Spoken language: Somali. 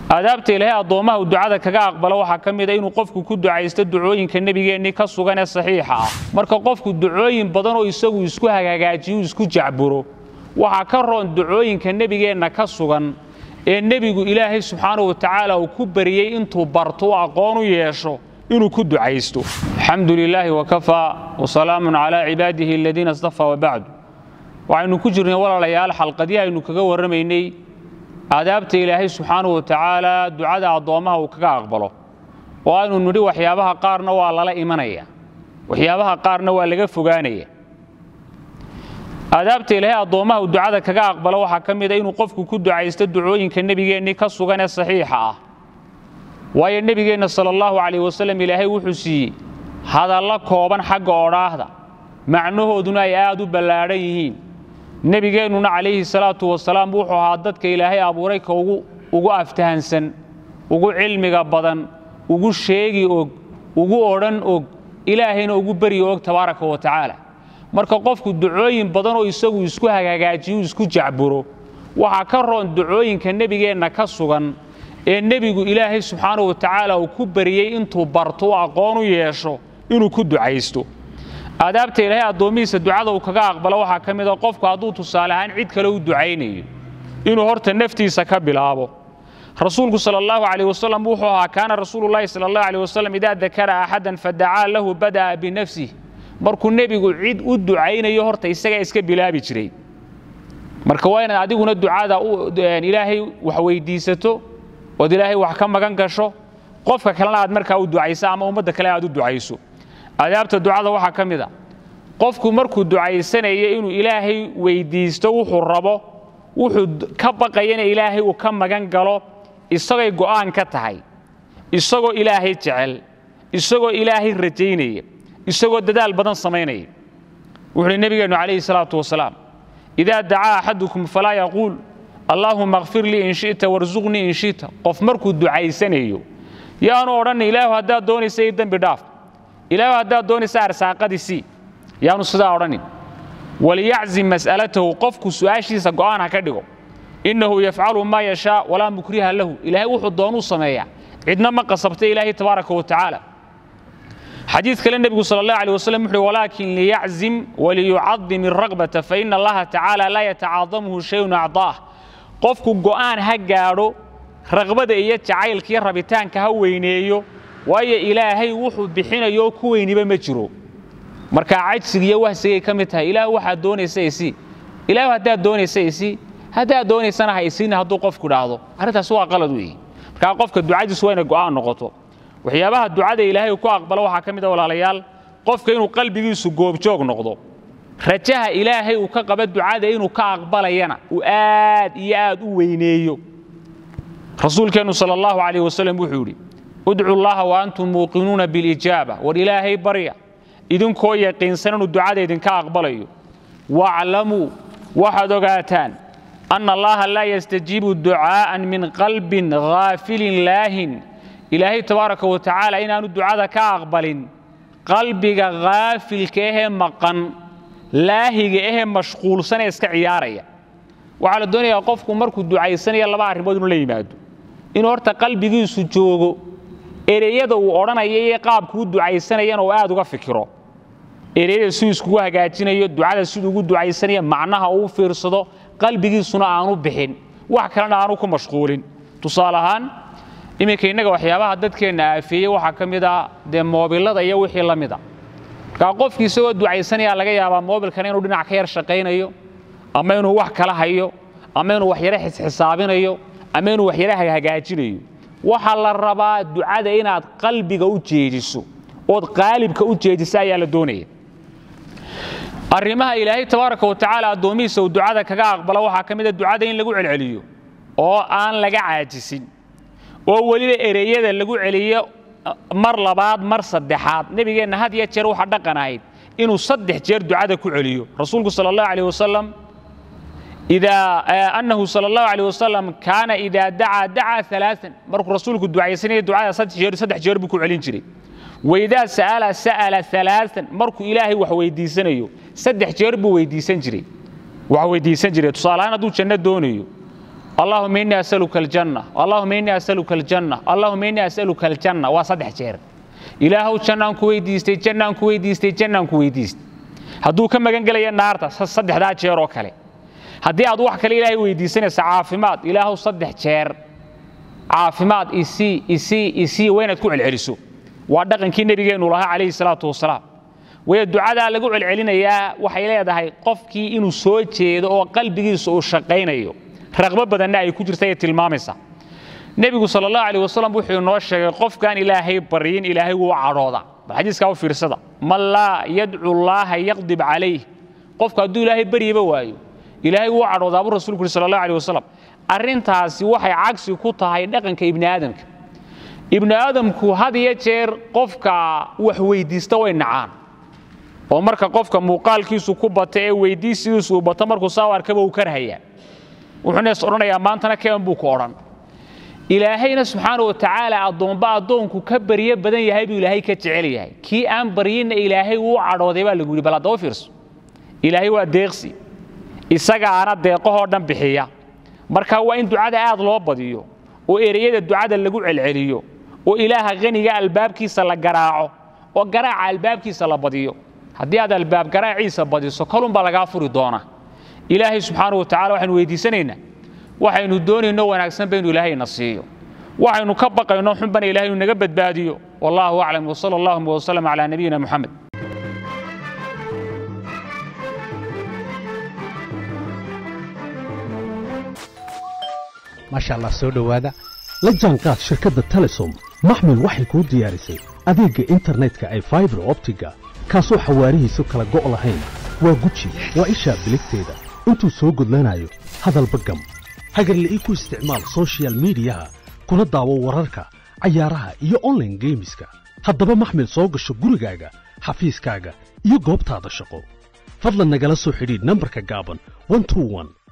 aadaabta ilaahay addoomaha uu ducada kaga aqbalo waxa kamid ah inuu qofku ku ducaysto ducooyinka nabigeena ka sugan ee saxiixa ah marka qofku ducooyin badan oo isagu isku hagaajiyo isku jacburo waxa ka roon ducooyinka nabigeena ka sugan ee nabigu ilaahay subxaanahu wa ta'ala uu ku bariyay intuu barto aqoon u yeesho inuu ku ducaysto alxamdulilaahi wa kafa wa salaamun ala cibaadihi alladina istafa wa ba'd waxaynu ku jirnay walaalayaal xalqadii aynu kaga waramaynay aadaabta ilaahay subxaanahu wa ta'ala ducada addoomaha uu kaga aqbalo oo aynu nidhi waxyaabaha qaarna waa lala imanaya waxyaabaha qaarna waa laga fogaanaya aadaabta ilaahay addoomaha uu ducada kaga aqbalo waxa kamid ah inuu qofku ku ducaysto ducooyinka nabigeena ka sugan ee saxiixa ah waayo nabigeena sallallahu alayhi wasallam ilaahay wuxuu siiyay hadalla kooban xagga oraahda macnahooduna ay aad u ballaaran yihiin nabigeenuna alayhi salaatu wasalaam wuxuu ahaa dadka ilaahay abuuray ka ugu aftahansan ugu cilmiga badan ugu sheegi og ugu oran og ilaahayna ugu bari og tabaaraka wa taala marka qofku ducooyin badan oo isagu isku hagaajiyo isku jacburo waxa ka roon ducooyinka nabigeena ka sugan ee nabigu ilaahay subxaanahu wa ta'ala uu ku bariyay intuu barto aqoon u yeesho inuu ku ducaysto aadaabta ilaahay addoomihiisa ducada uu kaga aqbalo waxa kamid ah qofku hadduu tusaale ahaan cid kale u ducaynayo inuu horta naftiisa ka bilaabo rasuulku sallallahu alayhi wasallam wuxuu ahaa kaana rasuulullaahi sallallahu alayhi wasallam idaa dakara ahadan fadacaa lahu badaa binafsihi markuu nabigu cid u ducaynayo horta isaga iska bilaabi jiray marka waa inaad adiguna ducada ilaahay wax weydiisato oo ilaahay wax ka magan gasho qofka kalena aad markaa u ducayso ama ummadda kale aad u ducayso aadaabta ducada waxa kamid ah qofku markuu ducaysanayo inuu ilaahay weydiisto wuxuu rabo wuxuu ka baqayana ilaahay uu ka magan galo isagoo go'aan ka tahay isagoo ilaahay jecel isagoo ilaahay rajaynaya isagoo dadaal badan sameynaya wuxuu nabigeenu alayhi salaatu wasalaam idaa dacaa ahadukum falaa yaqul allahumma ighfir li in shi'ta warzuqni in shi'ta qof markuu ducaysanayo yaanu oran ilaahu hadaa doonaysa dambi dhaaf ilaahu hadaa doonaysa arsaaqadiisi yaanu sida oranin waliyazim mas'alatahu qofku su'aashiisa go'aan ka dhigo innahu yaf'alu ma yasha wala mukriha lahu ilaahay wuxuu doonu sameeyaa cidna ma qasabtay ilaahay tabaaraka wa ta'ala حديث كلام النبي صلى الله عليه وسلم ولكن ليعزم وليعظم الرغبة فإن الله تعالى لا يتعاظمه شيء أعضاه قفك القرآن هجاره رغبة إيه تعايل كي ربيتان كهوينيو وأي إلهي وحو بحين يوكوين بمجرو مركا عجز يوهسي كمتها إله واحد دوني سيسي إله هدا دوني سيسي هدا دوني سنة هيسين هدو قفك داعضو هذا سوى قلدوي مركا قفك الدعاء سوين القرآن نقطه waxyaabaha ducada ilaahay ku aqbalo waxa kamid ah walaalayaal qofka inuu qalbigiisu goob joog noqdo rajaha ilaahay uu ka qaba ducada inuu ka aqbalayana uu aad iyo aad u weyneeyo rasuulkeenu sallallahu alayhi wasallam wuxuu yiri ud'u allaha wa antum muuqinuuna bil ijaba war ilaahay bariya idinkoo yaqiinsan inuu ducada idinka aqbalayo wa'lamu waxaad ogaataan anna allaha la yastajibu du'aan min qalbin ghafilin laahin إلهي تبارك وتعالى إن أنو دعاء كأقبلين قلبك غافل كه مقن لاهي كه مشغول سنة إسكعيارية وعلى الدنيا يقفكم مركو الدعاء سنة يلا بعرف بدون لي مادو إن أرت قلبك يسجوجو إريده وأرانا يقاب كود دعاء سنة ينو قاعد فكره إريده سويس كوها قاعدين يدعاء سود كود دعاء سنة معناها أو فرصة قلبك صنع عنو بحين وحكرنا عنوكم مشغولين تصالحان iminka inaga waxyaabaha dadkeena aafiyay waxa kamid ah de moobilada iyo wixii la mid ah ka qofkii soo ducaysanaya laga yaabaa moobilkan inuu dhinac ka yar shaqeynayo ama inuu wax kala hayo ama inuu wax yar xisaabinayo ama inuu wax yar hagaajinayo waxa la rabaa ducada inaad qalbiga u jeediso oo qalbika u jeediso ayaa la doonaya arrimaha ilaahay tabaaraka wa ta'ala addoomihiisa uu ducada kaga aqbalo waxa kamid ah ducada in lagu celceliyo oo aan laga caajisin oo waliba ereyada lagu celiyo mar labaad mar saddexaad nabigeena had iyo jeer waxa dhaqanayd inuu saddex jeer ducada ku celiyo rasuulku sallallahu alayhi wasallam annahu sallallahu alayhi wasallam kaana ida da'a thalathan markuu rasuulku ducaysanay ducada saddex jeer buu ku celin jiray wayda sa'ala thalathan markuu ilaahay wax weydiisanayo saddex jeer buu weydiisan jiray tusaalahan hadduu janno doonayo اللهم إني أسألك الجنة اللهم إني أسألك الجنة اللهم إني أسألك الجنة وصدح جير إلهو جنة كويديستي جنة كويديستي جنة كويديست هدو كم جنجل النار صدح ذا جير وكله هدي أضوح كلي إلهي ويديسنا عافمات إلهو صدح جير عافمات إسي وين تكون العرسو وعندنا كي النبي الله عليه الصلاة والسلام والدعاء ذا لقوا العلنا يا وحيلا ده قفكي إنه سوتشي ده وقلبي سو شقين أيوه رغبة بدنا يكون جرسية المامسة النبي صلى الله عليه وسلم بوحي النوش قف كان إلهي برين إلهي وعروضة الحديث كاو في رصدة ما لا يدعو الله يغضب عليه قف كادو إلهي بري بوايو إلهي وعروضة أبو رسول صلى الله عليه وسلم أرنتاسي وحي عكسي كوتا هاي دقن كابن آدم ابن آدم كو هذا يجير قف كا وحويديستوي نعان ومركا قف كا مقال كيسو كوباتي ويديسيسو بطمركو ساوار كبو كرهيا وحنا يسألون يا مانتنا كيف بكوران إلهينا سبحانه وتعالى الضم بعض دونك كبرية بدن يهيب إلهي كتعليه كي أم بريين إلهي وعرض ذي بالجودي بلا دوفيرس إلهي وديقسي إسقى أنا ديقه دم بحية مركا وين دعاء الله بديو وإريد الدعاء اللي جوع العليو وإله غني جاء الباب كيس لا جراعه وجراع الباب كيس لا بديو هدي هذا الباب جراع عيسى بديو سكالون بلا غافر دونه إلهي سبحانه وتعالى وحن ويدي سنينا وحن دوني إنه ونعكسن بين إلهي نصيه وحن نكبق إنه حبنا إلهي ونجبت باديو والله أعلم وصلى الله وسلم على نبينا محمد. ما شاء الله سودو هذا لجانقات شركة تلسوم محمل وحي كود ديارسي أذيق إنترنت كأي فايبر أوبتيكا كاسو حواريه سكلا قوة لهين وقوتشي وإيشا بلكتيدا انتو سوق لنايو هذا البقم هاجر اللي إيكو استعمال سوشيال ميديا كنا داو وراركا عيارها إيو أونلاين جيمسكا هادبا محمل سوق الشقوري كاغا حفيز كاغا إيو قوبتا هذا الشقو فضلا نقل سو حديد نمبركا قابن 121